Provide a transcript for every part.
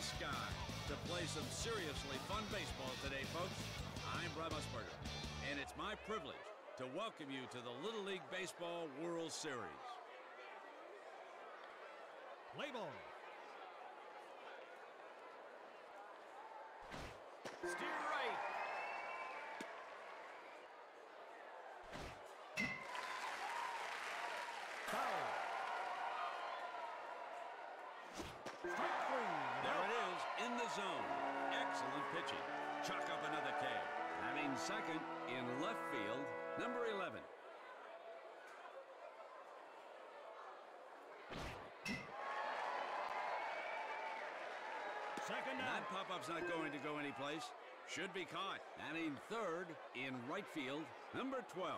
the sky to play some seriously fun baseball today, folks. I'm Brad Musburger, and it's my privilege to welcome you to the Little League Baseball World Series. Play ball. Steer right. Foul. Strike three. There it is, in the zone. Excellent pitching. Chalk up another K. Batting second in left field, number 11. Second down. That pop-up's not going to go anyplace. Should be caught. Batting third in right field, number 12.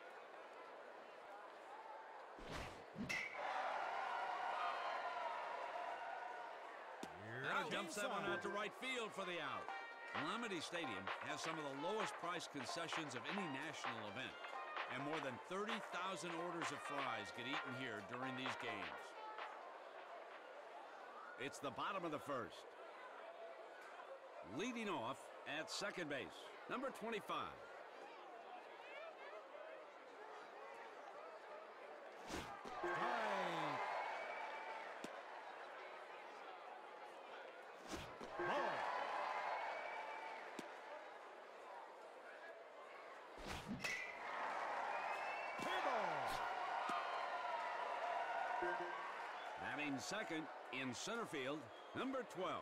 That dumps that one out to right field for the out. Lamade Stadium has some of the lowest price concessions of any national event, and more than 30,000 orders of fries get eaten here during these games. It's the bottom of the first. Leading off at second base, number 25. Batting second in center field, number 12.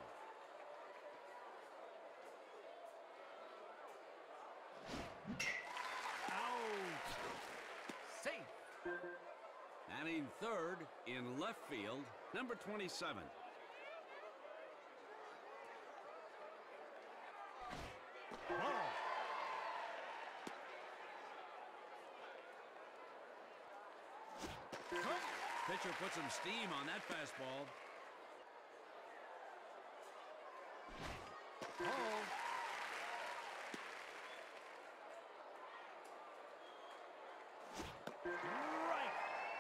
Out. Safe. Batting third in left field, number 27. Ball. Pitcher put some steam on that fastball. Ball. Right.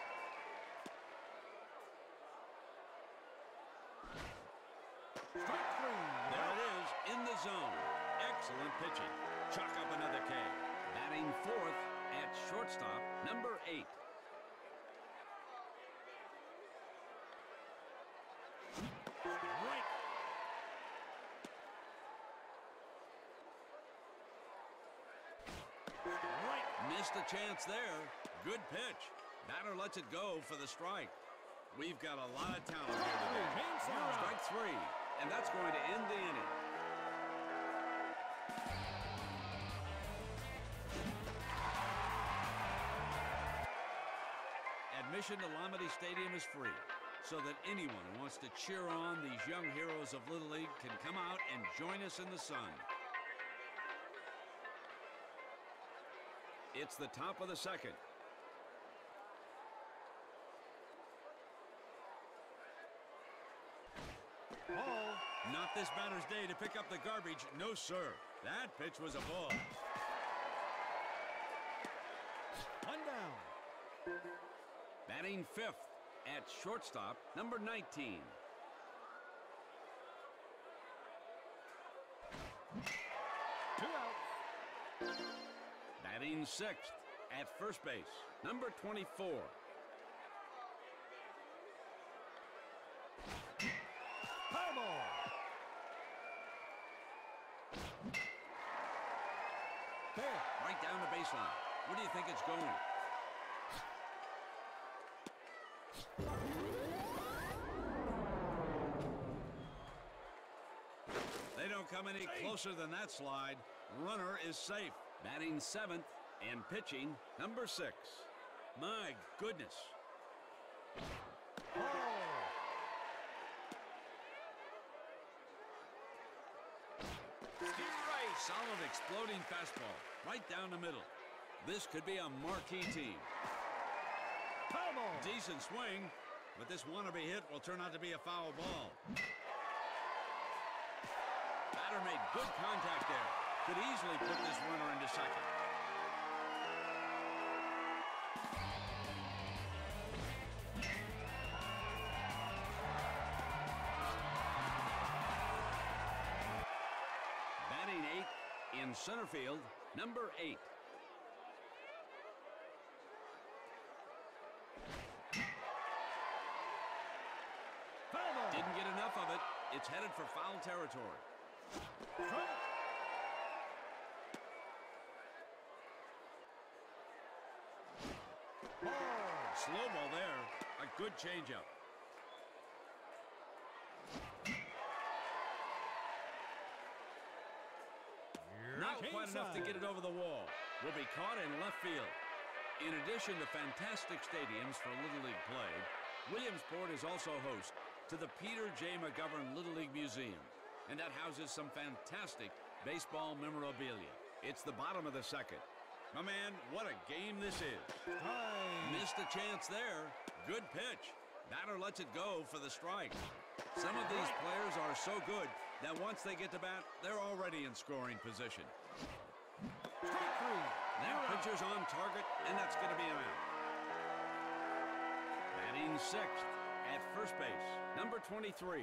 Strike three. There it is, in the zone. Excellent pitching. Chalk up another K. Batting fourth at shortstop, number 8. Right. Right. Missed a chance there. Good pitch. Batter lets it go for the strike. We've got a lot of talent here today. Strike three, and that's going to end the inning. Admission to Lamade Stadium is free, so that anyone who wants to cheer on these young heroes of Little League can come out and join us in the sun. It's the top of the second. Ball. Not this batter's day to pick up the garbage. No, sir. That pitch was a ball. One down. Batting fifth at shortstop, number 19. Two outs. Batting sixth at first base, number 24. Foul ball. Fair. Right down the baseline. Where do you think it's going? They don't come any closer than that slide. Runner is safe. Batting seventh and pitching, number 6. My goodness. Ball. Steer right. Solid exploding fastball. Right down the middle. This could be a marquee team. Foul ball. Decent swing, but this wannabe hit will turn out to be a foul ball. Batter made good contact there. Could easily put this runner into second. in center field, number 8. Foul ball. Didn't get enough of it. It's headed for foul territory. Strike. Ball. Slow ball there. A good changeup. Not quite enough to get it over the wall. Will be caught in left field. In addition to fantastic stadiums for Little League play, Williamsport is also host to the Peter J. McGovern Little League Museum, and that houses some fantastic baseball memorabilia. It's the bottom of the second. My man, what a game this is. Missed a chance there. Good pitch. Batter lets it go for the strike. Some of these players are so good that once they get to bat, they're already in scoring position. Strike 3. That pitcher's on target, and that's going to be an out. Batting sixth at first base, number 23.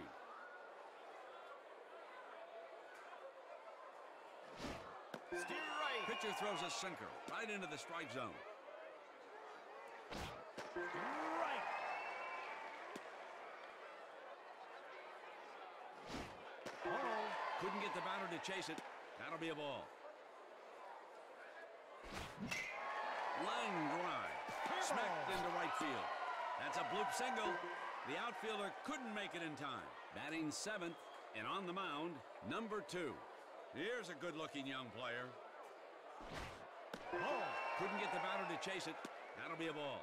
Steer right. Pitcher throws a sinker right into the strike zone. Right. Ball. Couldn't get the batter to chase it. That'll be a ball. Line drive. Smacked into right field. That's a bloop single. The outfielder couldn't make it in time. Batting seventh and on the mound, number 2. Here's a good-looking young player. Ball. Couldn't get the batter to chase it. That'll be a ball.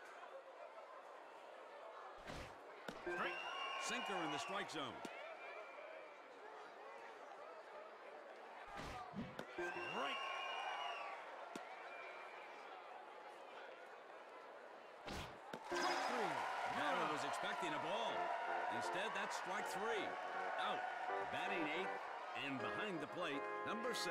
Strike. Sinker in the strike zone. Right. Strike 3. Batter was expecting a ball. Instead, that's strike 3. Out. Batting 8th and behind the plate, number 6.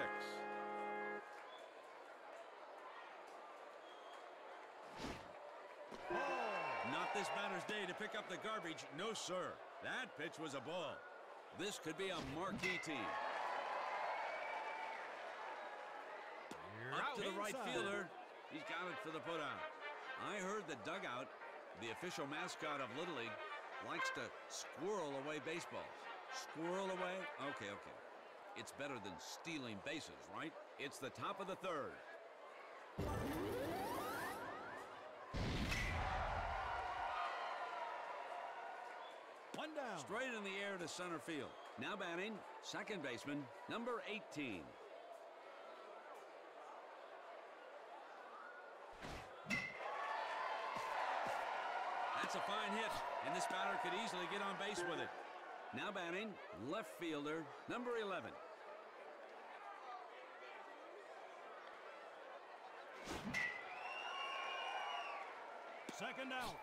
Ball. Not this batter's day to pick up the garbage. No, sir. That pitch was a ball. This could be a marquee team. Up to the right fielder. He's got it for the putout. I heard the dugout, the official mascot of Little League, likes to squirrel away baseballs. Squirrel away? Okay. It's better than stealing bases, right? It's the top of the third. One down. Straight in the air to center field. Now batting, second baseman, number 18. That's a fine hit, and this batter could easily get on base with it. Now batting, left fielder, number 11. Second out.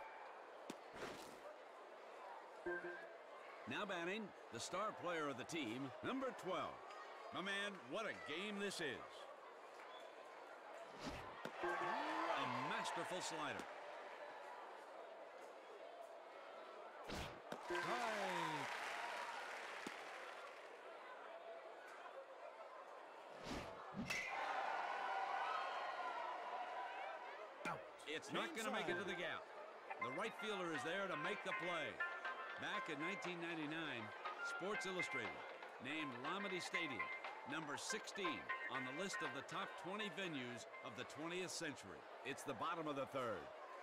Now batting, the star player of the team, number 12. My man, what a game this is. A masterful slider. Right. Out. It's not going to make it to the gap. The right fielder is there to make the play. Back in 1999, Sports Illustrated named Lamade Stadium number 16 on the list of the top 20 venues of the 20th century. It's the bottom of the third.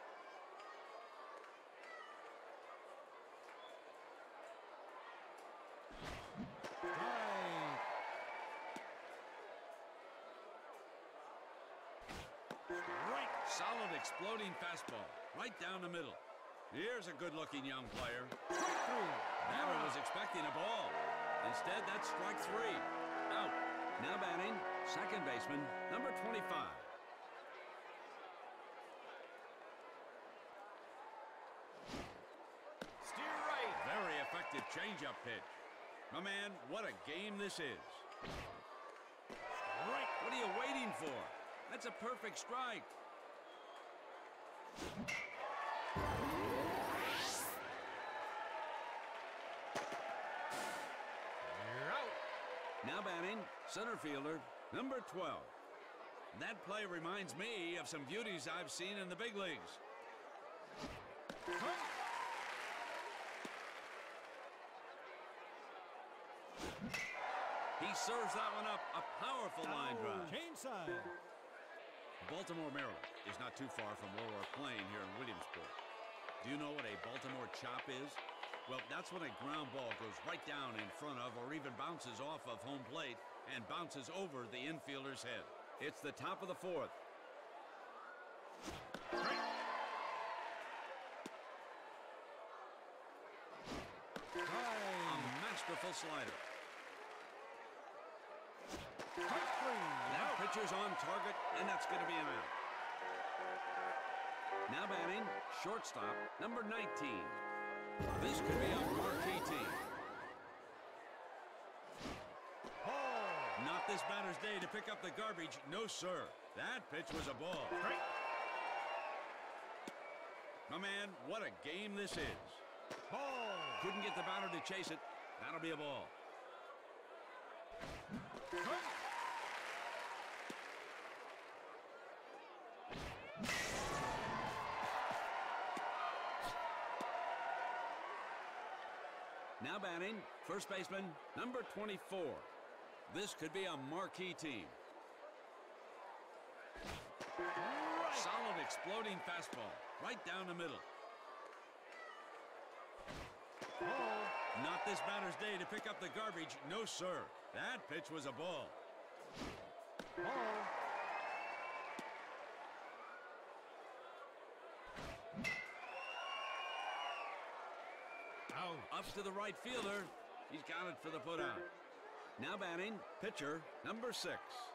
Right. Solid exploding fastball right down the middle. Here's a good-looking young player. Strike 3. Batter was expecting a ball. Instead, that's strike 3. Out. Now batting, second baseman, number 25. Steer right. Very effective changeup pitch. My man, what a game this is. Right. What are you waiting for? That's a perfect strike. You're out. Now batting, center fielder, Number 12. That play reminds me of some beauties I've seen in the big leagues. He serves that one up. A powerful line drive. Game side. Baltimore, Maryland is not too far from where we're playing here in Williamsport. Do you know what a Baltimore chop is? Well, that's when a ground ball goes right down in front of or even bounces off of home plate and bounces over the infielder's head. It's the top of the fourth. A masterful slider. That pitcher's on target, and that's going to be an out. Now batting, shortstop, number 19. This could be a marquee team. Not this batter's day to pick up the garbage. No, sir. That pitch was a ball. My man, what a game this is. Couldn't get the batter to chase it. That'll be a ball. Now batting, first baseman, number 24. This could be a marquee team. Solid exploding fastball, right down the middle. Not this batter's day to pick up the garbage. No, sir. That pitch was a ball. Up to the right fielder. He's got it for the putout. Now batting, pitcher, number 6.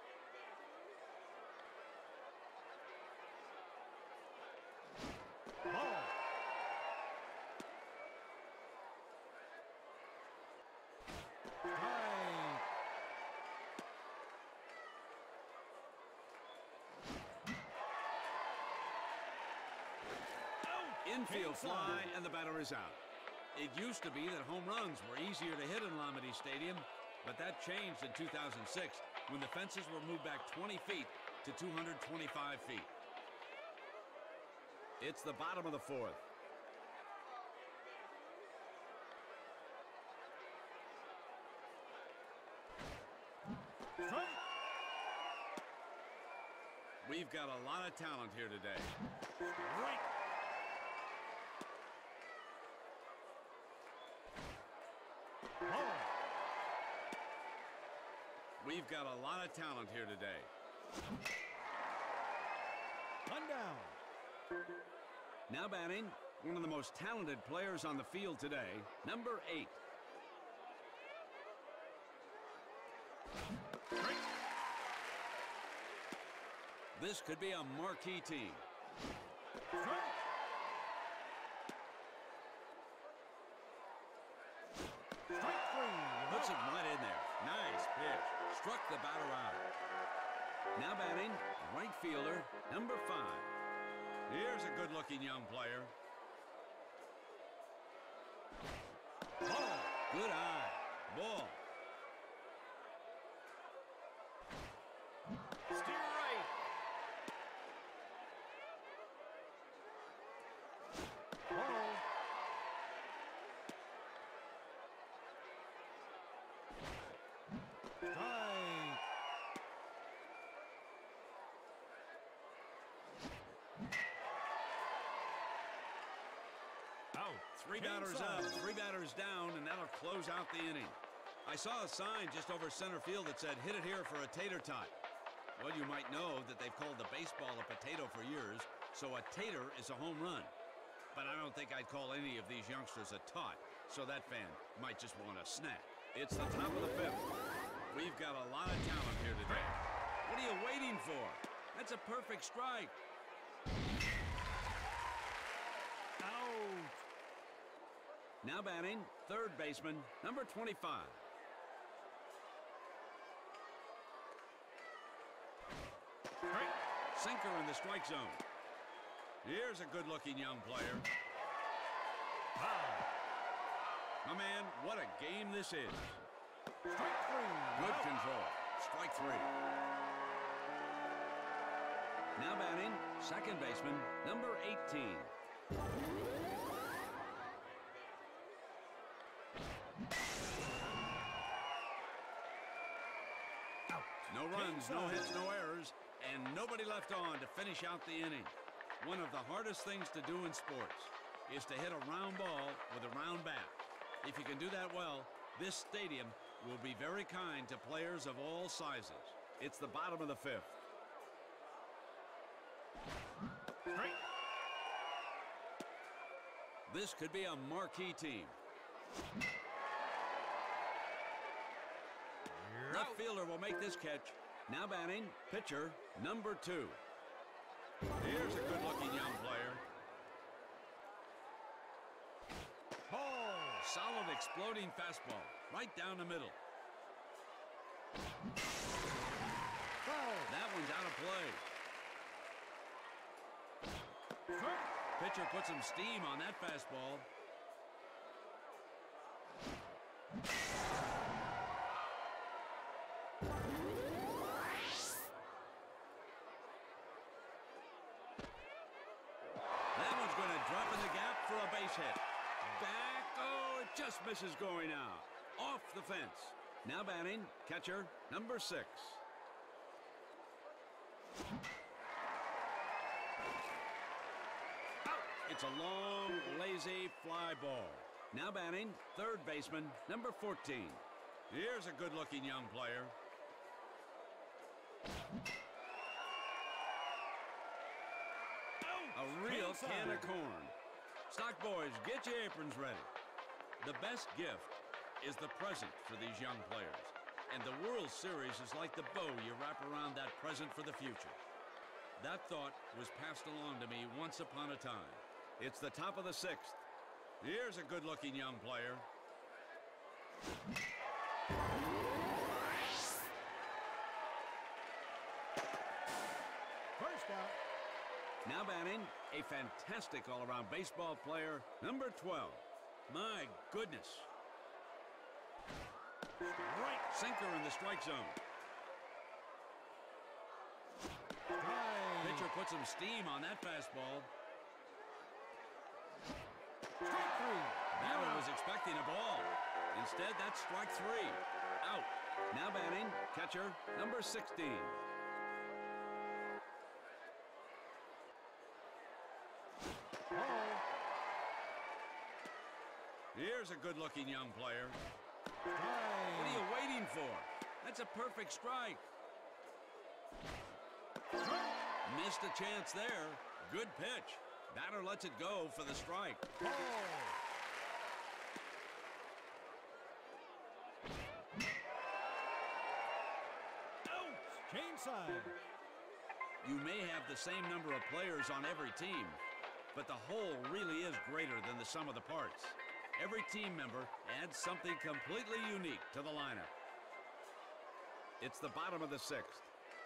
Infield fly, and the batter is out. It used to be that home runs were easier to hit in Lamade Stadium, but that changed in 2006 when the fences were moved back 20 feet to 225 feet. It's the bottom of the fourth. We've got a lot of talent here today. Right. We've got a lot of talent here today. One down. Now batting, one of the most talented players on the field today, number 8. This could be a marquee team. Puts it right in there. Nice pitch. Struck the batter out. Now batting, right fielder, number 5. Here's a good-looking young player. Good eye. Ball. Steer right. Three batters up, 3 batters down, and that'll close out the inning. I saw a sign just over center field that said, "Hit it here for a tater tot." Well, you might know that they've called the baseball a potato for years, so a tater is a home run. But I don't think I'd call any of these youngsters a tot, so that fan might just want a snack. It's the top of the 5th. We've got a lot of talent here today. What are you waiting for? That's a perfect strike. Now batting, third baseman, number 25. Sinker in the strike zone. Here's a good-looking young player. My man, what a game this is. Good control. Strike three. Now batting, second baseman, number 18. No runs, no hits, no errors, and nobody left on to finish out the inning. One of the hardest things to do in sports is to hit a round ball with a round bat. If you can do that well, this stadium will be very kind to players of all sizes. It's the bottom of the fifth. Straight. This could be a marquee team. Left fielder will make this catch. Now batting, pitcher, number 2. Here's a good-looking young player. Ball. Solid exploding fastball, right down the middle. Foul. That one's out of play. Strike. Pitcher put some steam on that fastball. That one's going to drop in the gap for a base hit. Back, oh, it just misses going out. Off the fence. Now batting, catcher, number 6. It's a long, lazy fly ball. Now batting, third baseman, number 14. Here's a good-looking young player. A real can of corn. Stock boys, get your aprons ready. The best gift is the present for these young players. And the World Series is like the bow you wrap around that present for the future. That thought was passed along to me once upon a time. It's the top of the 6th. Here's a good-looking young player. First out. Now batting, a fantastic all-around baseball player, number 12. My goodness. Right. Sinker in the strike zone. Strike. Pitcher put some steam on that fastball. Strike 3. Batter was expecting a ball. Instead, that's strike 3. Out. Now batting, catcher, number 16. Ball. Here's a good-looking young player. What Strike. are you waiting for? That's a perfect strike. Strike. Missed a chance there. Good pitch. Batter lets it go for the strike. Ball. Out. Change side. You may have the same number of players on every team, but the whole really is greater than the sum of the parts. Every team member adds something completely unique to the lineup. It's the bottom of the 6th.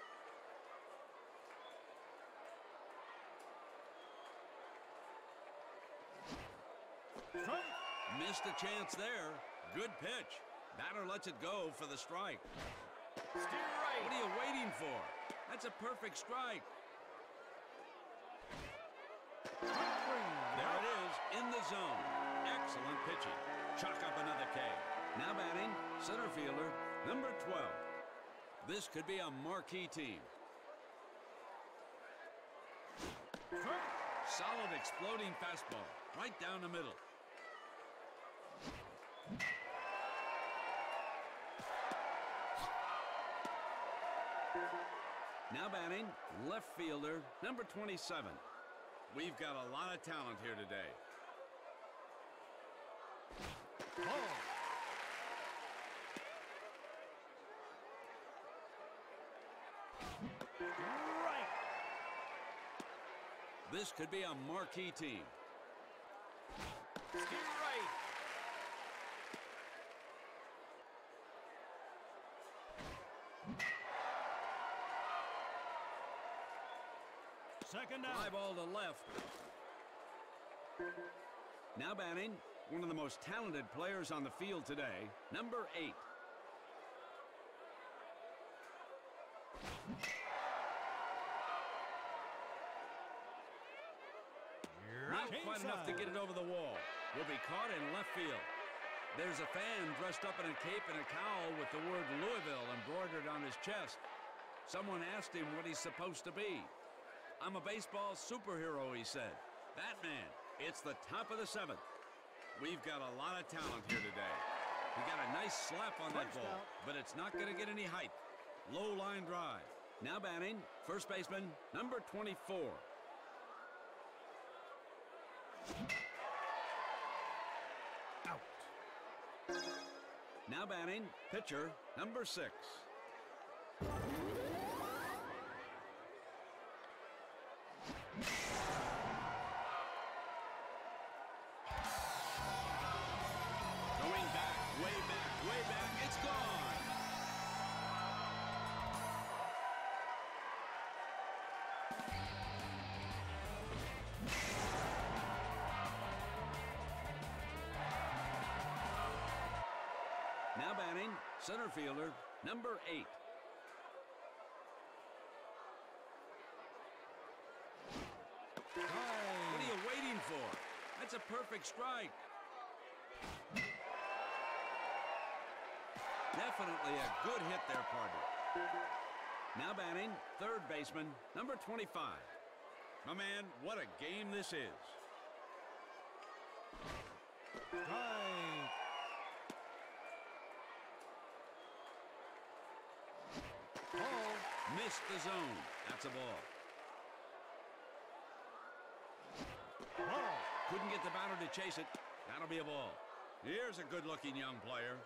Strike. Missed a chance there. Good pitch. Batter lets it go for the strike. Steer right. What are you waiting for? That's a perfect strike. Strike 3. There it is, in the zone. Excellent pitching. Chalk up another K. Now batting, center fielder, number 12. This could be a marquee team. Strike. Solid exploding fastball, right down the middle. Now batting, left fielder, number 27. We've got a lot of talent here today. Ball. Right. This could be a marquee team. Steer right. Second Fly out. ball to left. Now batting, one of the most talented players on the field today, number 8. Not quite enough to get it over the wall. Will be caught in left field. There's a fan dressed up in a cape and a cowl with the word Louisville embroidered on his chest. Someone asked him what he's supposed to be. I'm a baseball superhero, he said. Batman. It's the top of the 7th. We've got a lot of talent here today. He got a nice slap on that ball, but it's not going to get any height. Low line drive. Now batting, first baseman, number 24. Out. Now batting, pitcher, number 6. Going back, way back, way back. It's gone. Now batting, center fielder, number 8. What are you waiting for? That's a perfect strike. Definitely a good hit there, partner. Now batting, third baseman, number 25. My man, what a game this is. Strike. Ball. Missed the zone. That's a ball. Ball. Couldn't get the batter to chase it. That'll be a ball. Here's a good-looking young player.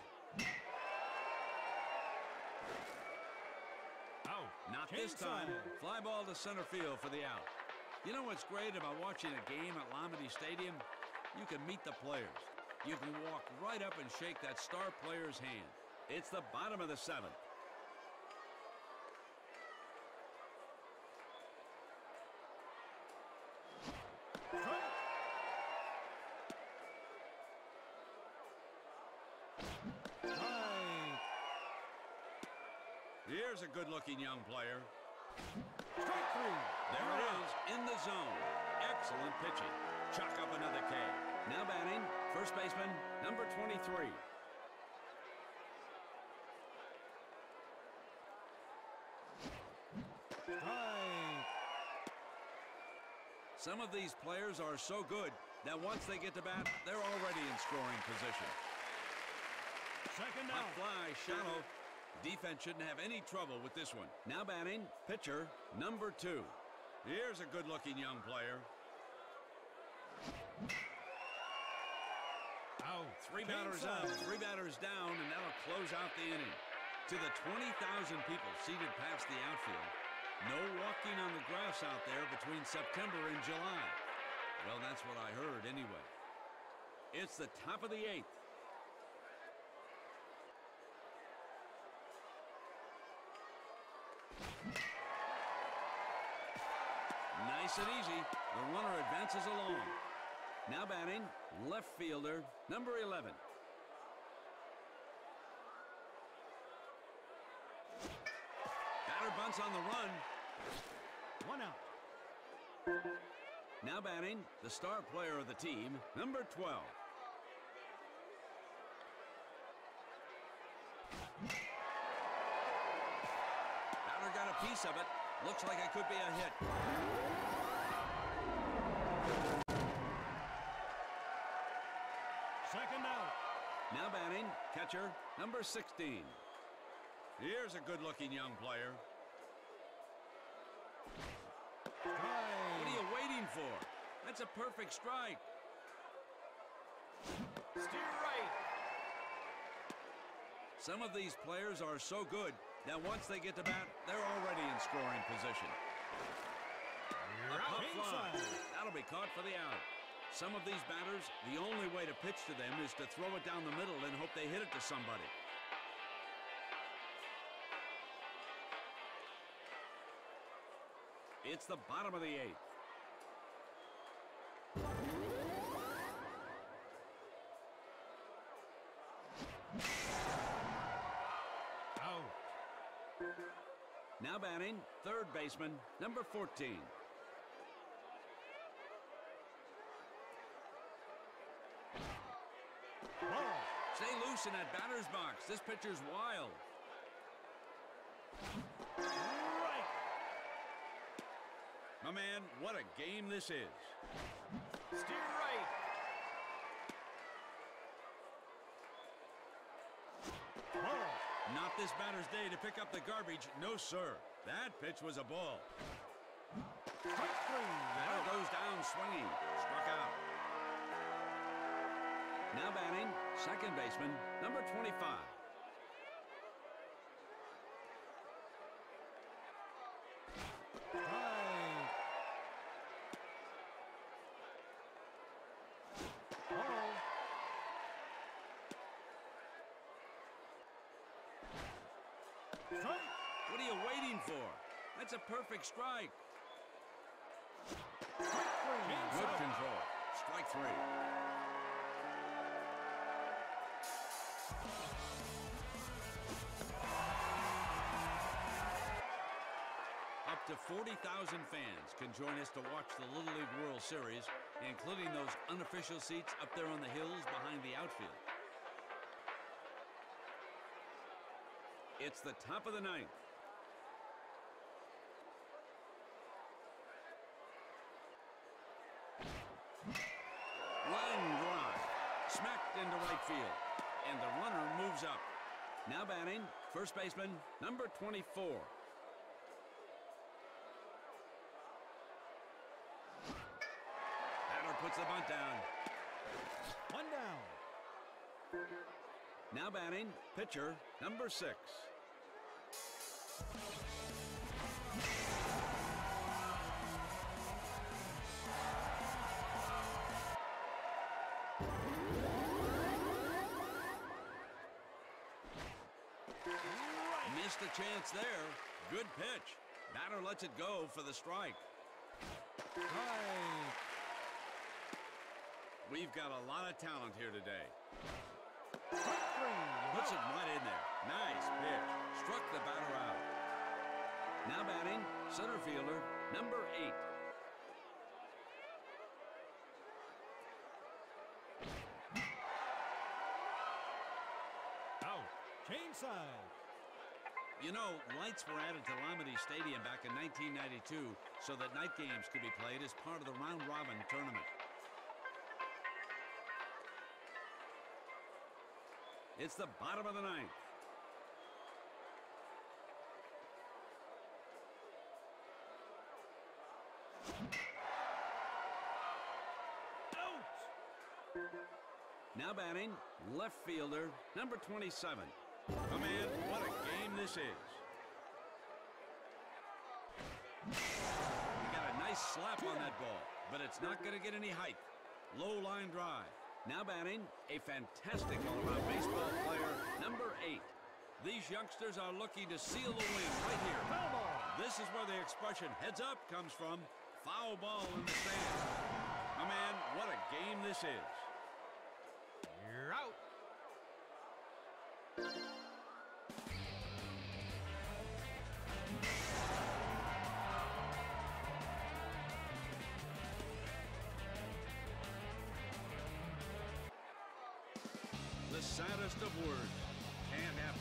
Out. Not this time. Fly ball to center field for the out. You know what's great about watching a game at Lamade Stadium? You can meet the players. You can walk right up and shake that star player's hand. It's the bottom of the 7th. Here's a good-looking young player. Strike 3. There it is, in the zone. Excellent pitching. Chuck up another K. Now batting, first baseman, number 23. Strike. Some of these players are so good that once they get to bat, they're already in scoring position. Second A out. fly shallow. Defense shouldn't have any trouble with this one. Now batting, pitcher, number 2. Here's a good-looking young player. Out. 3 batters up, 3 batters down, and that'll close out the inning. To the 20,000 people seated past the outfield, no walking on the grass out there between September and July. Well, that's what I heard anyway. It's the top of the 8th. Nice and easy. The runner advances along. Now batting, left fielder, number 11. Batter bunts on the run. 1 out. Now batting, the star player of the team, number 12. Batter got a piece of it. Looks like it could be a hit. Second out. Now batting, catcher, number 16. Here's a good-looking young player. What are you waiting for? That's a perfect strike. Steer right. Some of these players are so good that once they get to bat, they're already in scoring position. A pop fly. That'll be caught for the out. Some of these batters, the only way to pitch to them is to throw it down the middle and hope they hit it to somebody. It's the bottom of the 8th. Out. Now batting, third baseman, number 14. Ball. Stay loose in that batter's box. This pitcher's wild. Right. My man, what a game this is. Steer right. Ball. Not this batter's day to pick up the garbage. No, sir. That pitch was a ball. Strike three. Batter goes down swinging. Struck out. Now batting, second baseman, number 25. Right. Ball. Strike. What are you waiting for? That's a perfect strike. Strike three. Good control. Strike three. Up to 40,000 fans can join us to watch the Little League World Series, including those unofficial seats up there on the hills behind the outfield. It's the top of the ninth. Line drive. Smacked into right field. And the runner moves up. Now batting, first baseman, number 24. Batter puts the bunt down. One down. Now batting, pitcher, number 6. Missed a chance there. Good pitch. Batter lets it go for the strike. Right. We've got a lot of talent here today. Strike three. Puts it right in there. Nice pitch. Struck the batter out. Now batting, center fielder, number 8. Out. Change side. You know, lights were added to Lamade Stadium back in 1992 so that night games could be played as part of the round-robin tournament. It's the bottom of the ninth. Out. Now batting, left fielder, number 27. Oh, man, what a game this is. He got a nice slap on that ball, but it's not going to get any height. Low line drive. Now batting, a fantastic all-around baseball player, number 8. These youngsters are looking to seal the win right here. Foul ball. This is where the expression heads up comes from. Foul ball in the stands. My man, what a game this is. You're out. The saddest of words. Can't happen.